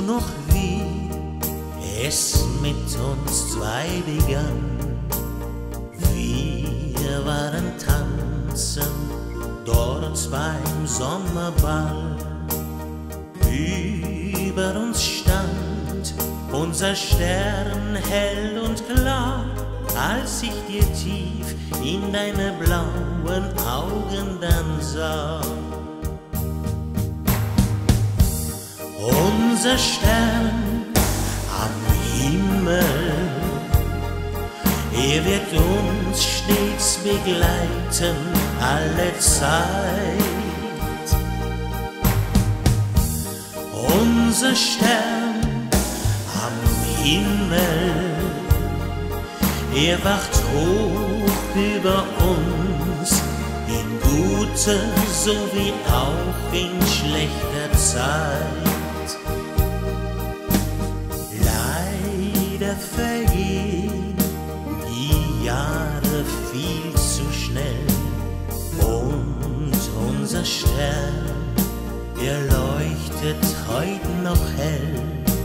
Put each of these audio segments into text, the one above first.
du noch, wie es mit uns zwei begann? Wir waren tanzen dort beim Sommerball. Über uns stand unser Stern hell und klar, als ich dir tief in deine blauen Augen dann sah. Unser Stern am Himmel, er wird uns stets begleiten, alle Zeit. Unser Stern am Himmel, er wacht hoch über uns, in guter sowie auch in schlechter Zeit. Leider vergehen die Jahre viel zu schnell und unser Stern, er leuchtet heut noch hell.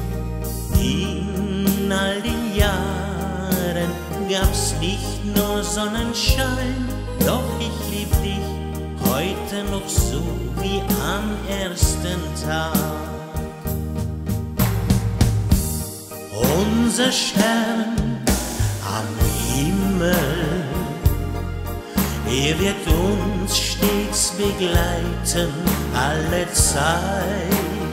In all den Jahren gab's nicht nur Sonnenschein, doch ich lieb dich heute noch so wie am ersten Tag. Unser Stern am Himmel, er wird uns stets begleiten, alle Zeit.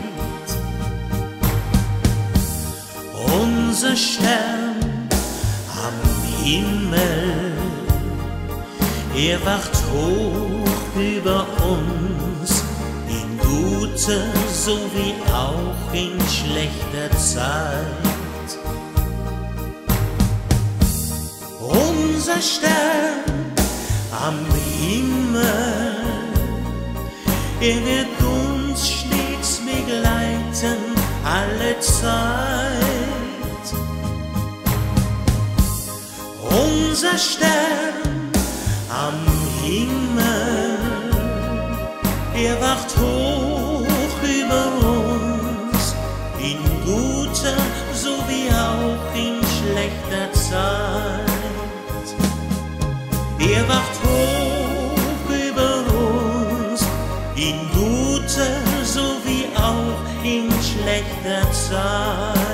Unser Stern am Himmel, er wacht hoch über uns, in guter sowie auch in schlechter Zeit. Unser Stern am Himmel, er wird uns stets begleiten, alle Zeit. Unser Stern am Himmel, er wacht hoch über uns, in guter sowie auch in schlechter Zeit. Er wacht hoch über uns, in guter sowie auch in schlechter Zeit.